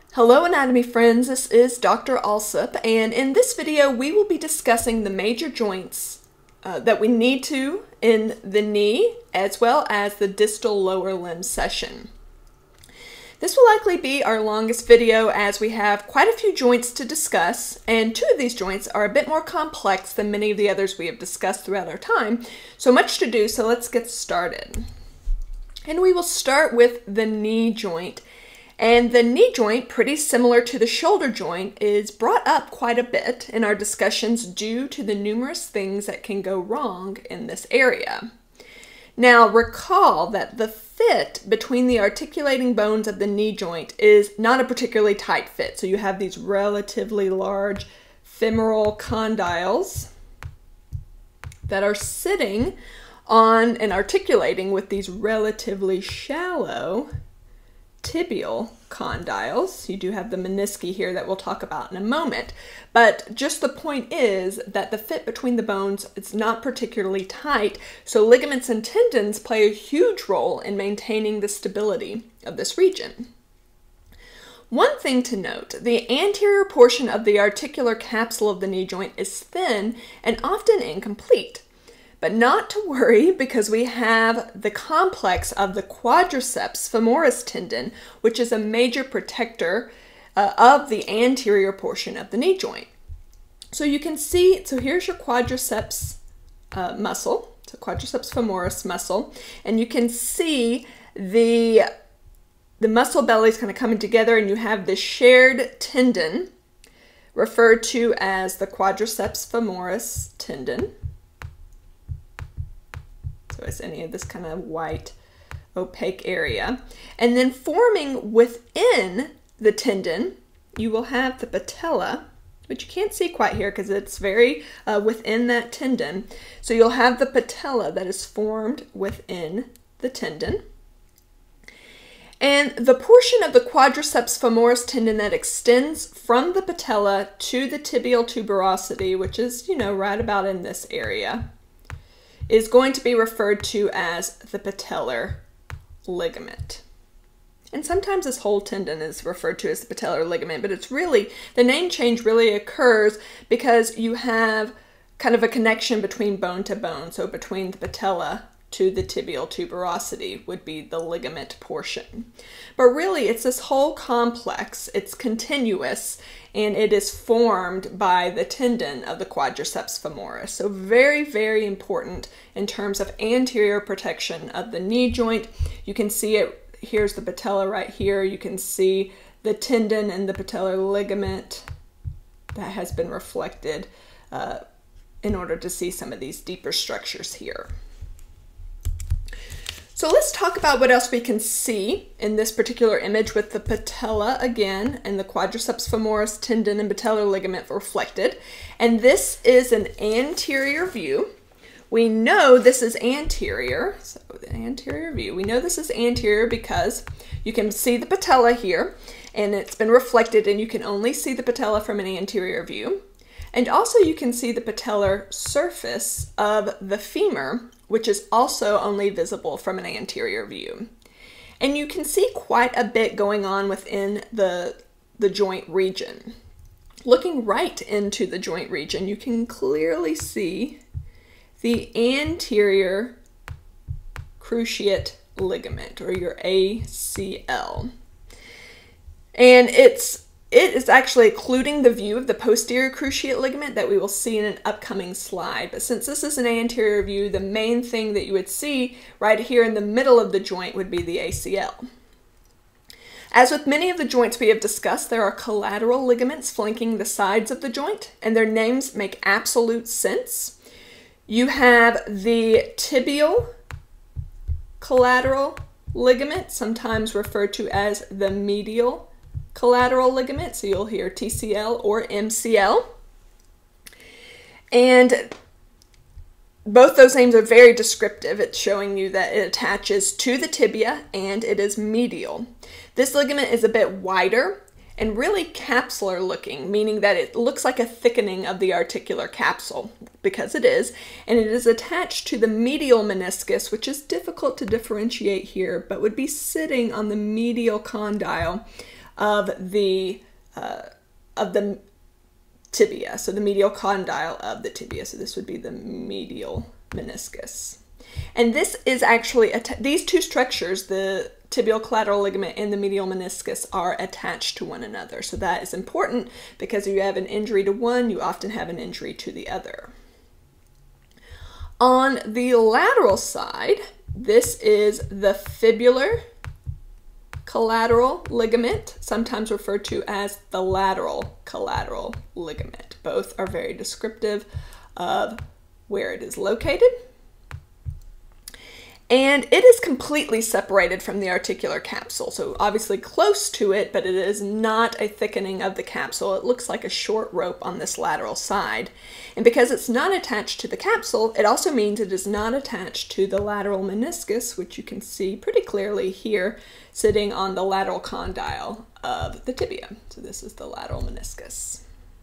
Hello anatomy friends, this is Dr. Alsup, and in this video we will be discussing the major joints that we need to in the knee as well as the distal lower limb section. This will likely be our longest video as we have quite a few joints to discuss, and two of these joints are a bit more complex than many of the others we have discussed throughout our time. So much to do, so let's get started. And we will start with the knee joint. And the knee joint, pretty similar to the shoulder joint, is brought up quite a bit in our discussions due to the numerous things that can go wrong in this area. Now recall that the fit between the articulating bones of the knee joint is not a particularly tight fit. So you have these relatively large femoral condyles that are sitting on and articulating with these relatively shallow tibial condyles. You do have the menisci here that we'll talk about in a moment, but just the point is that the fit between the bones is not particularly tight, so ligaments and tendons play a huge role in maintaining the stability of this region. One thing to note, the anterior portion of the articular capsule of the knee joint is thin and often incomplete. But not to worry, because we have the complex of the quadriceps femoris tendon, which is a major protector of the anterior portion of the knee joint. So you can see, so here's your quadriceps muscle, so quadriceps femoris muscle, and you can see the muscle bellies kind of coming together, and you have this shared tendon referred to as the quadriceps femoris tendon. So it's any of this kind of white opaque area. And then forming within the tendon, you will have the patella, which you can't see quite here because it's very within that tendon. So you'll have the patella that is formed within the tendon. And the portion of the quadriceps femoris tendon that extends from the patella to the tibial tuberosity, which is, right about in this area, is going to be referred to as the patellar ligament. And sometimes this whole tendon is referred to as the patellar ligament, but it's really, the name change really occurs because you have kind of a connection between bone to bone. So between the patella to the tibial tuberosity would be the ligament portion. But really it's this whole complex, it's continuous, and it is formed by the tendon of the quadriceps femoris. So very, very important in terms of anterior protection of the knee joint. You can see it, here's the patella right here. You can see the tendon and the patellar ligament that has been reflected in order to see some of these deeper structures here. So let's talk about what else we can see in this particular image with the patella again and the quadriceps femoris tendon and patellar ligament reflected. And this is an anterior view. We know this is anterior, so the anterior view. We know this is anterior because you can see the patella here and it's been reflected, and you can only see the patella from an anterior view. And also you can see the patellar surface of the femur, which is also only visible from an anterior view. And you can see quite a bit going on within the joint region. Looking right into the joint region, you can clearly see the anterior cruciate ligament, or your ACL. And it is actually occluding the view of the posterior cruciate ligament that we will see in an upcoming slide. But since this is an anterior view, the main thing that you would see right here in the middle of the joint would be the ACL. As with many of the joints we have discussed, there are collateral ligaments flanking the sides of the joint, and their names make absolute sense. You have the tibial collateral ligament, sometimes referred to as the medial collateral ligament, so you'll hear TCL or MCL. And both those names are very descriptive. It's showing you that it attaches to the tibia and it is medial. This ligament is a bit wider and really capsular looking, meaning that it looks like a thickening of the articular capsule, because it is, and it is attached to the medial meniscus, which is difficult to differentiate here, but would be sitting on the medial condyle of the tibia, so the medial condyle of the tibia. So this would be the medial meniscus. And this is actually, these two structures, the tibial collateral ligament and the medial meniscus, are attached to one another. So that is important because if you have an injury to one, you often have an injury to the other. On the lateral side, this is the fibular collateral ligament, sometimes referred to as the lateral collateral ligament. Both are very descriptive of where it is located. And it is completely separated from the articular capsule, so obviously close to it, but it is not a thickening of the capsule. It looks like a short rope on this lateral side. And because it's not attached to the capsule, it also means it is not attached to the lateral meniscus, which you can see pretty clearly here, sitting on the lateral condyle of the tibia. So this is the lateral meniscus.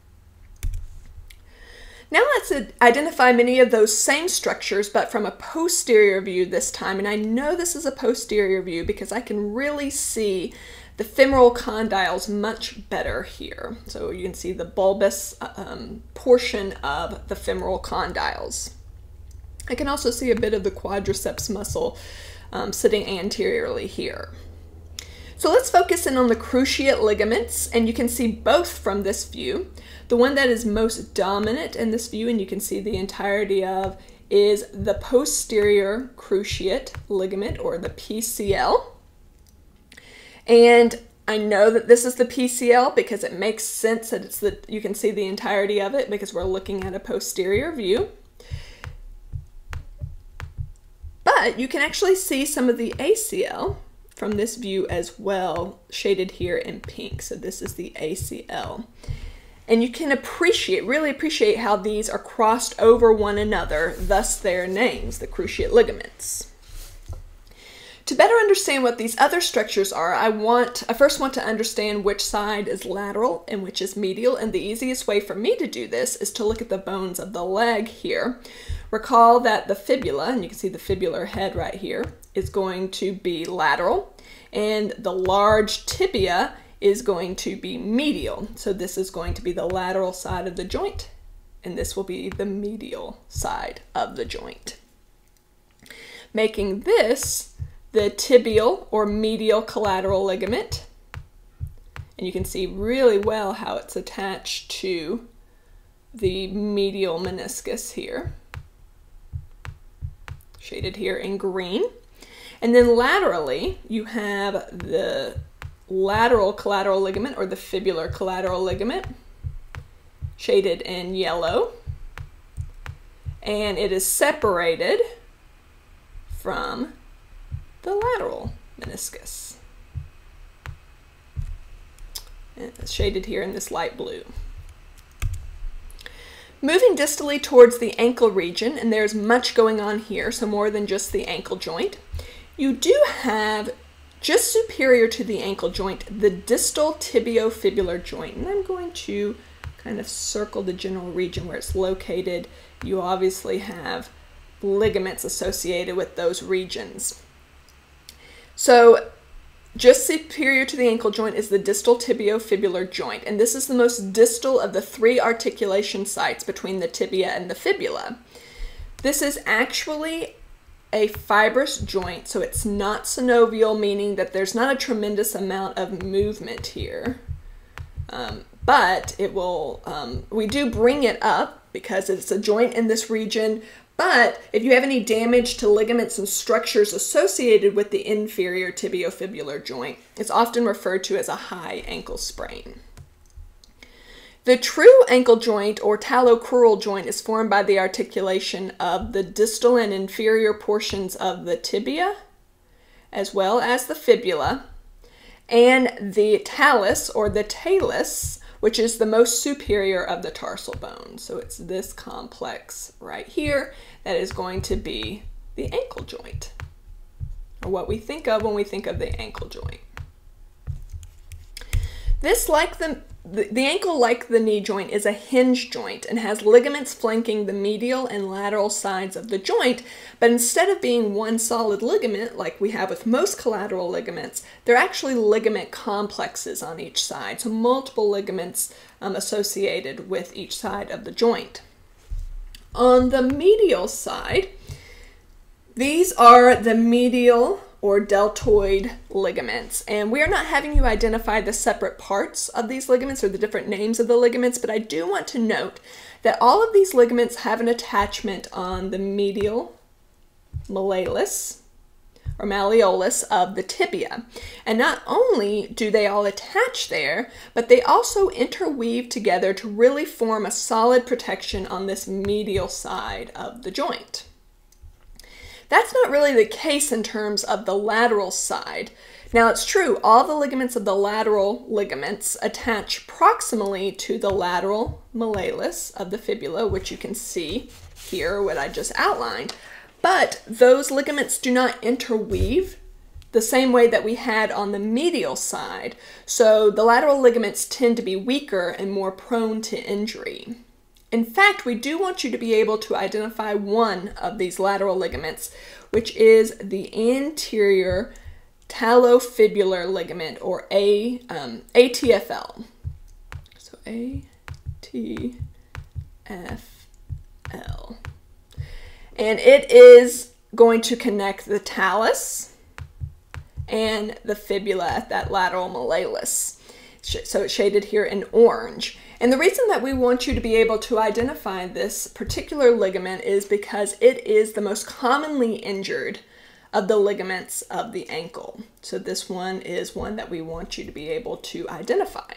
Now let's identify many of those same structures, but from a posterior view this time. And I know this is a posterior view because I can really see the femoral condyles much better here. So you can see the bulbous portion of the femoral condyles. I can also see a bit of the quadriceps muscle sitting anteriorly here. So let's focus in on the cruciate ligaments, and you can see both from this view. The one that is most dominant in this view, and you can see the entirety of, is the posterior cruciate ligament, or the PCL. And I know that this is the PCL because it makes sense that you can see the entirety of it because we're looking at a posterior view. But you can actually see some of the ACL from this view as well, shaded here in pink. So this is the ACL. And you can really appreciate how these are crossed over one another, thus their names, the cruciate ligaments. To better understand what these other structures are, I first want to understand which side is lateral and which is medial, and the easiest way for me to do this is to look at the bones of the leg here. Recall that the fibula, and you can see the fibular head right here, is going to be lateral, and the large tibia is going to be medial. So this is going to be the lateral side of the joint, and this will be the medial side of the joint, making this the tibial or medial collateral ligament. And you can see really well how it's attached to the medial meniscus here, shaded here in green. And then laterally, you have the lateral collateral ligament, or the fibular collateral ligament, shaded in yellow. And it is separated from the lateral meniscus. And it's shaded here in this light blue. Moving distally towards the ankle region, and there's much going on here, so more than just the ankle joint, you do have, just superior to the ankle joint, the distal tibiofibular joint. And I'm going to kind of circle the general region where it's located. You obviously have ligaments associated with those regions. So just superior to the ankle joint is the distal tibiofibular joint, and this is the most distal of the three articulation sites between the tibia and the fibula. This is actually a fibrous joint, so it's not synovial, meaning that there's not a tremendous amount of movement here. But it will, we do bring it up because it's a joint in this region. But if you have any damage to ligaments and structures associated with the inferior tibiofibular joint, it's often referred to as a high ankle sprain. The true ankle joint, or talocrural joint, is formed by the articulation of the distal and inferior portions of the tibia, as well as the fibula, and the talus, or the talus, which is the most superior of the tarsal bones. So it's this complex right here that is going to be the ankle joint, or what we think of when we think of the ankle joint. This, like the ankle, like the knee joint, is a hinge joint and has ligaments flanking the medial and lateral sides of the joint, but instead of being one solid ligament like we have with most collateral ligaments, they're actually ligament complexes on each side, so multiple ligaments associated with each side of the joint. On the medial side, these are the medial or deltoid ligaments, and we are not having you identify the separate parts of these ligaments or the different names of the ligaments, but I do want to note that all of these ligaments have an attachment on the medial malleolus or malleolus of the tibia. And not only do they all attach there, but they also interweave together to really form a solid protection on this medial side of the joint. That's not really the case in terms of the lateral side. Now, it's true, all the ligaments of the lateral ligaments attach proximally to the lateral malleolus of the fibula, which you can see here, what I just outlined. But those ligaments do not interweave the same way that we had on the medial side. So the lateral ligaments tend to be weaker and more prone to injury. In fact, we do want you to be able to identify one of these lateral ligaments, which is the anterior talofibular ligament, or ATFL. So ATFL. And it is going to connect the talus and the fibula at that lateral malleolus. So it's shaded here in orange. And the reason that we want you to be able to identify this particular ligament is because it is the most commonly injured of the ligaments of the ankle. So this one is one that we want you to be able to identify.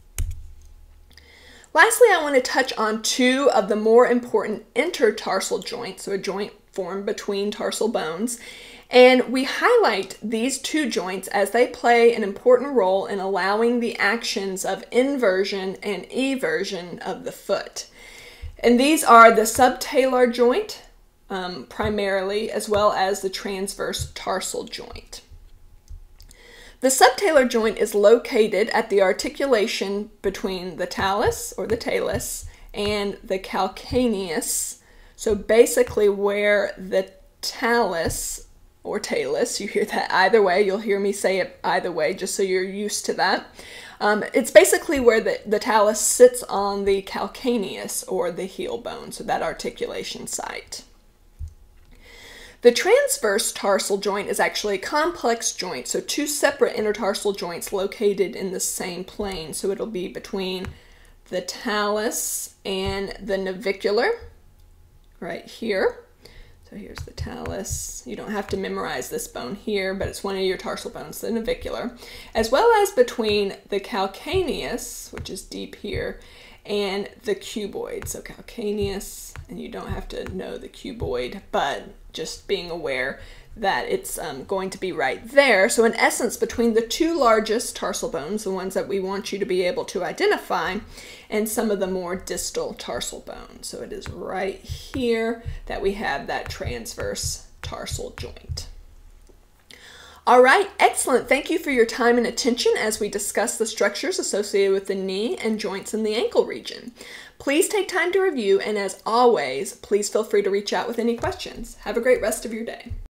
Lastly, I want to touch on two of the more important intertarsal joints, so a joint formed between tarsal bones. And we highlight these two joints as they play an important role in allowing the actions of inversion and eversion of the foot. And these are the subtalar joint, primarily, as well as the transverse tarsal joint. The subtalar joint is located at the articulation between the talus or the talus and the calcaneus. So basically where the talus or talus, you hear that either way, you'll hear me say it either way just so you're used to that. It's basically where the talus sits on the calcaneus or the heel bone, so that articulation site. The transverse tarsal joint is actually a complex joint, so two separate intertarsal joints located in the same plane. So it'll be between the talus and the navicular, right here. So here's the talus. You don't have to memorize this bone here, but it's one of your tarsal bones, the navicular, as well as between the calcaneus, which is deep here, and the cuboid. So calcaneus, and you don't have to know the cuboid, but just being aware that it's going to be right there. So in essence, between the two largest tarsal bones, the ones that we want you to be able to identify, and some of the more distal tarsal bones. So it is right here that we have that transverse tarsal joint. All right, excellent. Thank you for your time and attention as we discuss the structures associated with the knee and joints in the ankle region. Please take time to review, and as always, please feel free to reach out with any questions. Have a great rest of your day.